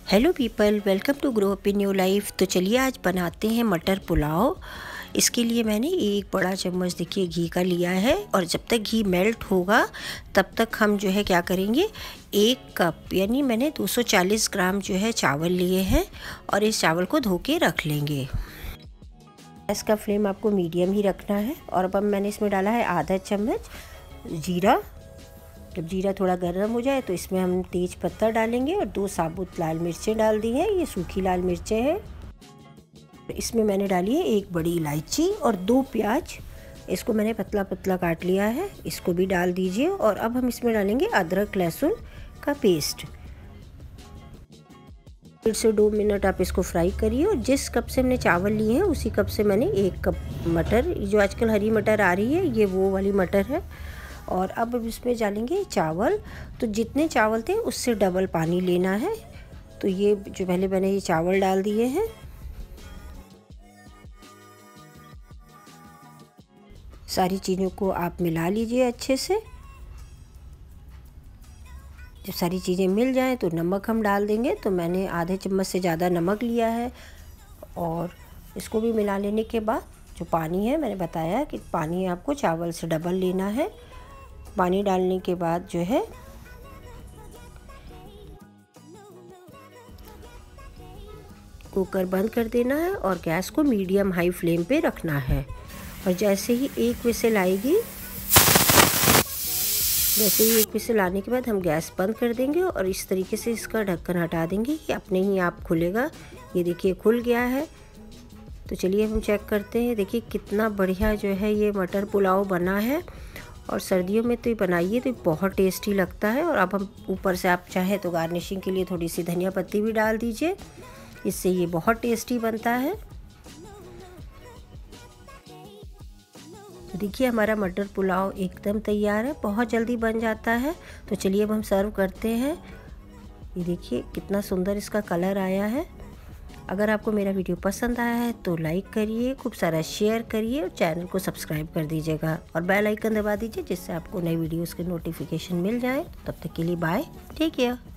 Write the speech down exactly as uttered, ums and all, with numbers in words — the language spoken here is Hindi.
Hello people, welcome to grow up in new life. तो चलिए आज बनाते हैं मटर पुलाव। इसके लिए मैंने एक बड़ा चम्मच देखिए घी का लिया है, और जब तक घी मेल्ट होगा तब तक हम जो है क्या करेंगे, एक कप यानी मैंने दो सौ चालीस ग्राम जो है चावल लिए हैं, और इस चावल को धो के रख लेंगे। गैस का फ्लेम आपको मीडियम ही रखना है। और अब मैंने इसमें डाला है आधा चम्मच जीरा। जब जीरा थोड़ा गर्म हो जाए तो इसमें हम तेज पत्ता डालेंगे, और दो साबुत लाल मिर्चें डाल दी हैं, ये सूखी लाल मिर्चें हैं। इसमें मैंने डाली है एक बड़ी इलायची और दो प्याज, इसको मैंने पतला पतला काट लिया है, इसको भी डाल दीजिए। और अब हम इसमें डालेंगे अदरक लहसुन का पेस्ट। डेढ़ से दो मिनट आप इसको फ्राई करिए। और जिस कप से हमने चावल लिए हैं उसी कप से मैंने एक कप मटर, जो आजकल हरी मटर आ रही है, ये वो वाली मटर है। और अब इसमें डालेंगे चावल। तो जितने चावल थे उससे डबल पानी लेना है। तो ये जो पहले मैंने ये चावल डाल दिए हैं, सारी चीज़ों को आप मिला लीजिए अच्छे से। जब सारी चीज़ें मिल जाएं तो नमक हम डाल देंगे। तो मैंने आधे चम्मच से ज़्यादा नमक लिया है। और इसको भी मिला लेने के बाद जो पानी है, मैंने बताया कि पानी आपको चावल से डबल लेना है। पानी डालने के बाद जो है कुकर बंद कर देना है, और गैस को मीडियम हाई फ्लेम पे रखना है। और जैसे ही एक विसिल आएगी, जैसे ही एक विसिल आने के बाद हम गैस बंद कर देंगे, और इस तरीके से इसका ढक्कन हटा देंगे कि अपने ही आप खुलेगा। ये देखिए खुल गया है। तो चलिए हम चेक करते हैं। देखिए कितना बढ़िया जो है ये मटर पुलाव बना है। और सर्दियों में तो ये बनाइए तो बहुत टेस्टी लगता है। और अब हम ऊपर से आप चाहें तो गार्निशिंग के लिए थोड़ी सी धनिया पत्ती भी डाल दीजिए, इससे ये बहुत टेस्टी बनता है। तो देखिए हमारा मटर पुलाव एकदम तैयार है, बहुत जल्दी बन जाता है। तो चलिए अब हम सर्व करते हैं। ये देखिए कितना सुंदर इसका कलर आया है। अगर आपको मेरा वीडियो पसंद आया है तो लाइक करिए, खूब सारा शेयर करिए, और चैनल को सब्सक्राइब कर दीजिएगा, और बेल आइकन दबा दीजिए, जिससे आपको नई वीडियोस के नोटिफिकेशन मिल जाए। तब तक के लिए बाय, टेक केयर।